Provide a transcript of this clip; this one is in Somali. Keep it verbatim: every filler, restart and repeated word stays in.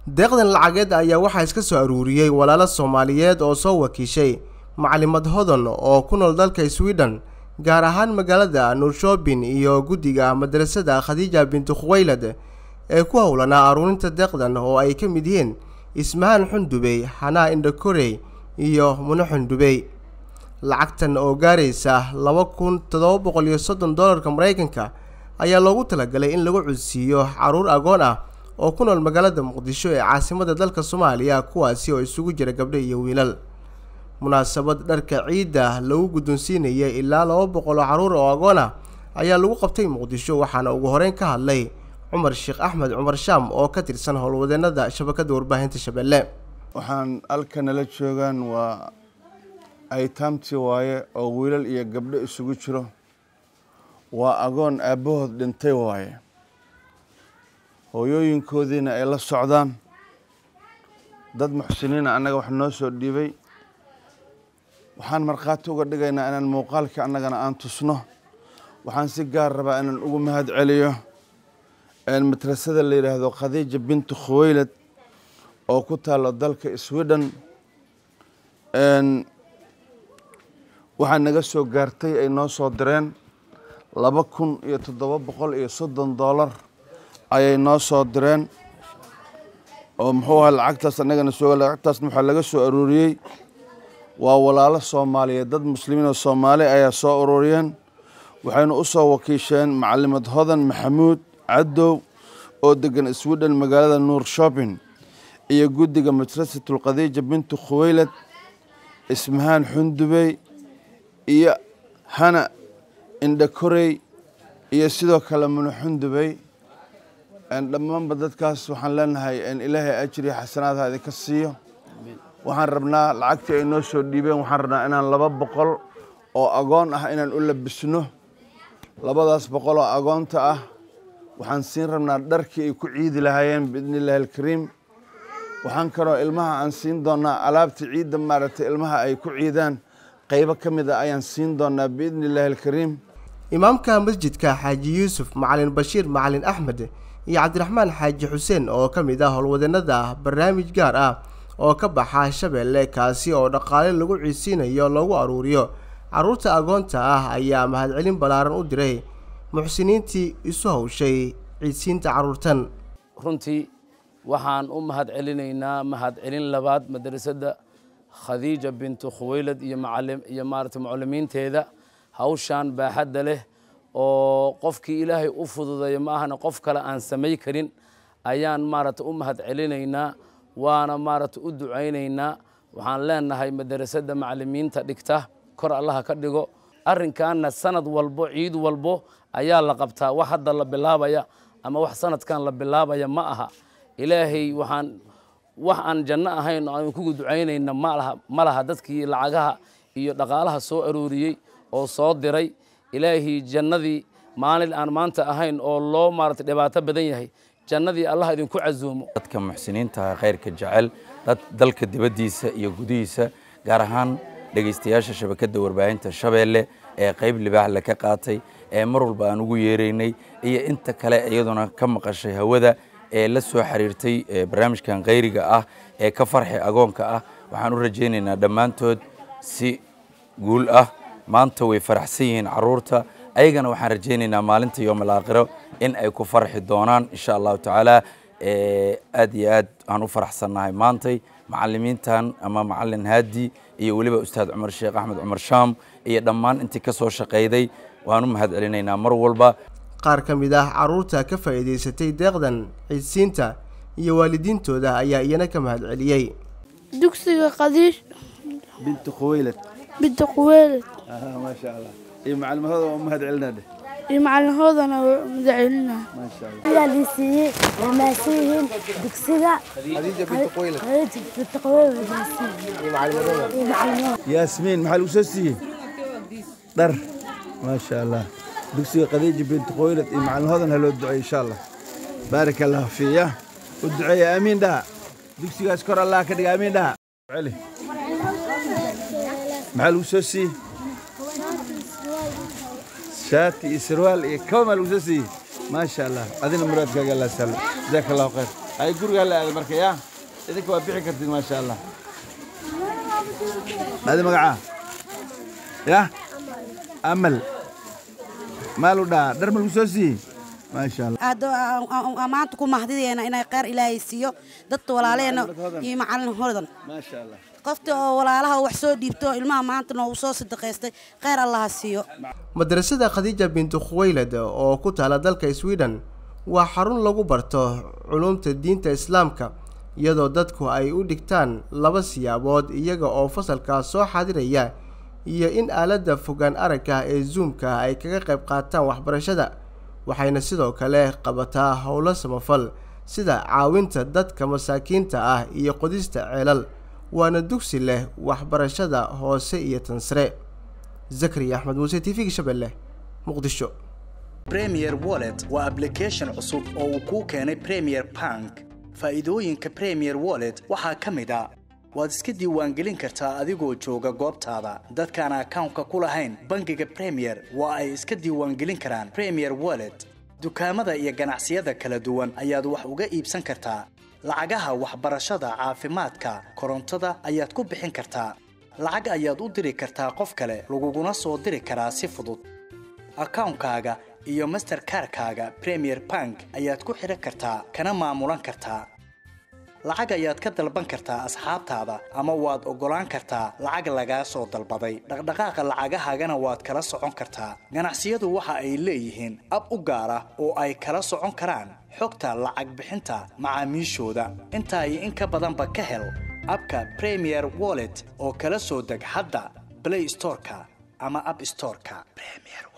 deeqdan lacageed ayaa waxaa iska soo aruuriyay walaalo Soomaaliyeed oo soo wakiishay macallimad hodan oo ku nool dalka Sweden gaar ahaan magaalada Norrköping iyo guddiga madrasada Khadija bint Khuwaylid ee ku hawlanaa aruurinta deeqdan oo ay ka mid yihiin Ismahan Xundubey, Hana Indhakorey iyo Muna Xundubey. lacagtan oo gaaraysa laba kun toddoba boqol iyo soddon doolarka Mareykanka ayaa loogu talagalay in lagu codsiiyo caruur agoon ah oo ku nool magaalada Muqdisho ee caasimadda dalka Soomaaliya kuwaasi oo isugu jira gabdho iyo wiilal. munaasabad dharka ciida lagu guddoonsiinayay ilaa laba boqol oo caruur oo agoon ah ayaa lagu qabtay Muqdisho waxaana ugu horeyn ka hadlay Cumar Sheekh Axmed Cumar Shaam oo ka tirsan howlwadeenada shabakada warbaahinta Shabeelle. waxaan halkan la joogan waa ay taamti waaye oo wiilal iyo gabdho isugu jiro waa agoon aabahood dhintay waaye hooyooyinkoodiina ay la socdaan dad muxsiniin anaga wax noo soo dhiibay waxaan markhaati uga dhigaynaa inaan muuqaalka annagana aan tusno waxaan si gaar rabaa inaan ugu mahad celiyo madrasada la yiraahdo Khadija bint Khuwaylid oo ku taalo dalka Sweden waxaa naga soo gaartay ay noo soo direen laba kun iyo toddoba boqol iyo soddon doolar ayay noo soo direen oo muxuu ahaa lacagtaas annagana soo lacagtaasna waxaa laga soo aruuriyey waa walaalo Soomaaliyeed dad muslimiin oo Soomaali ayaa soo ururiyeen waxayna u soo wakiisheen macallimad hodan Maxamuud Cadow oo degan Sweden magaalada Norrköping iyo guddiga madrasatul Khadija bint Khuwaylid Ismahan Xundubey iyo Hana Indhakorey iyo sidoo kale Muna Xundubey aan dhammaanba dadkaas waxaan leenahay in Ilaahay ajri xasanaad ha idinka siiyo waxaan rabnaa lacagtii ay noo soo dhiibeen waxaan rabnaa inaan laba boqol oo agoon ah inaan u labisno labadaas boqol oo agoonta ah waxaan siin rabnaa dharkii ay ku ciidi lahaayeen biidnillaahi alkariim waxaan kaloo ilmaha aan siin doonaa alaabtii ciidda maaragtay ilmaha ay ku ciidaan qaybo ka mid ah ayaan siin doonaa biidnillaahi alkariim. imaamka masjidka Xaaji Yuusuf Macalin Bashiir Macalin Axmed iyo Cabdiraxmaan Xaaji Xuseen oo ka mid ah howlwadeenada barnaamij gaar ah oo ka baxa Shabeelle kaasi oo dhaqaale lagu ciisiinayo lagu aruuriyo caruurta agoonta ah ayaa mahad celin balaaran u diray muxsiniintii isu hawshay ciisiinta caruurtan. runtii waxaan u mahad celinaynaa mahad celin labaad madrasada Khadija bint Khuwaylid iyo macallim iyo maartay macallimiinteeda hawshan baaxadda leh oo qofkii Ilaahay u fududeeyo ma ahna qof kale aan samay karin ayaan maartay u mahad celinaynaa waana maartay u ducaynaynaa waxaan leenahay madrasada macallimiinta dhigta kor Allah ka dhigo arrinkaana sanad walbo ciid walbo ayaa la qabtaa wax hadda la bilaabaya ama wax sanadkan la bilaabaya ma aha Ilaahay waxaan wax aan janno ahayn oo aan ku ducaynayna malaha malaha dadkii lacagaha iyo dhaqaalaha soo aruuriyay oo soo diray Ilaahay jannadii maalin aan maanta ahayn oo loo maartay dhibaato badan yahay jannadii Allah idinku casuumo dadka muxsiniinta khayrka jecel dad dalka dibadiisa iyo gudihiisa gaar ahaan dhageystayaasha shabakada warbaahinta Shabeelle ee qayb libaax la ka qaatay ee mar walba aan ugu yeereynay iyo inta kale iyaduna ka maqashay hawada ee la soo xiriirtay barnaamijkan qayriga ah ee ka farxi agoonka ah waxaan u rajaynaynaa dhamaantood si guul ah maanta way faraxsan yihiin caruurta ayagana waxaan rajaynaynaa maalinta yawmal aakhiro in ay ku farxi doonaan insha Allah taala aad iyo aad aan u faraxsanahay maantay macallimiintan ama macallin Haadi iyo waliba ustaad Cumar Sheekh Axmed Cumar Shaam iyo dhammaan intii ka soo shaqeeyday waan u mahad celinaynaa mar walba. qaar ka mid ah caruurta ka faa'iideysatay deeqdan ciisiinta iyo waalidiintooda ayaa iyana ka mahad celiyay. dugsiga Khadija bint Khuwaylid bint Khuwaylid ah ma sha Allah iyo macallimada oo mahad celinaa iyo macallimadoodana mahad celinaa ma sha Allah yaa lisii maasiin dugsiga Khadija bint Khuwaylid Khadija bint Khuwaylid iyo macallimada Yaasmiin maxaa lagu soo siiyay dhar ma sha Allah dugsiga Khadija bint Khuwaylid iyo macallimadan ha loo duceeyo insha Allah بارك الله فيها ودعي امين ده دكسي اشكر الله كدغ امين ده علي مع الوسوسي شاتي سروال كم الوسوسي ما شاء الله هذه مرادك الله يسلمك جزاك الله خير. هاي قرقة لا هذا مركي يا إذا كوا بيحك كرتين ما شاء الله هذا مقعة يا أمل ماله دا درم المسوسي ما شاء الله هذا أمانتكم مهدينا إن قار إلهي سيو دت ولا علينا يمعلن هردن ما شاء الله قفت ولا لها وحسود ديبتو ilmaha maantana uu soo sadaqaystay qeyr Allah siiyo madrasada Khadija bintu Khuwaylid oo ku taala dalka Sweden waa xarun lagu barto culumta diinta Islaamka iyadoo dadku ay u dhigtaan laba siyaabood iyaga oo fasalka soo xaadiraya iyo in aalada fogaan aragga ee Zoom-ka ay kaga qayb qaataan waxbarashada waxayna sidoo kale qabataa howlo samafal sida caawinta dadka masaakiinta ah iyo qodista ceelal waana dugsi leh waxbarashada hoose iyo tansare Zakariya Ahmed Muuse T V Shabeelle Muqdisho Premier Wallet waa application cusub oo uu ku keenay Premier Bank faa'iidooyinka Premier Wallet waxaa kamid ah waad iska diiwaangelin kartaa adigoo jooga goobtaada dadkaan account-ka ku lahayn bangiga Premier waa ay iska diiwaangelin karaan Premier Wallet dukaamada iyo ganacsiyada kala duwan ayaad wax uga iibsan kartaa lacagaha waxbarashada caafimaadka korontada ayaad ku bixin kartaa lacag ayaad u diri kartaa qof kale laguguna soo diri karaa si fudud account-kaaga iyo Mastercard-kaaga Premier Bank ayaad ku xiran kartaa kana maamulan kartaa lacag ayaad ka dalban kartaa asxaabtaada ama waad ogolaan kartaa lacag laga soo dalbaday dhaqdhaqaaqa lacagahaagana waad kala socon kartaa ganacsiyadu waxa ay leeyihiin ab u gaar ah oo ay kala socon karaan xogta lacag bixinta macaamiishooda inta ay in ka badan ba ka hel abka Premier Wallet oo kala soo deg hadda Play Store-ka ama App Store-ka Premier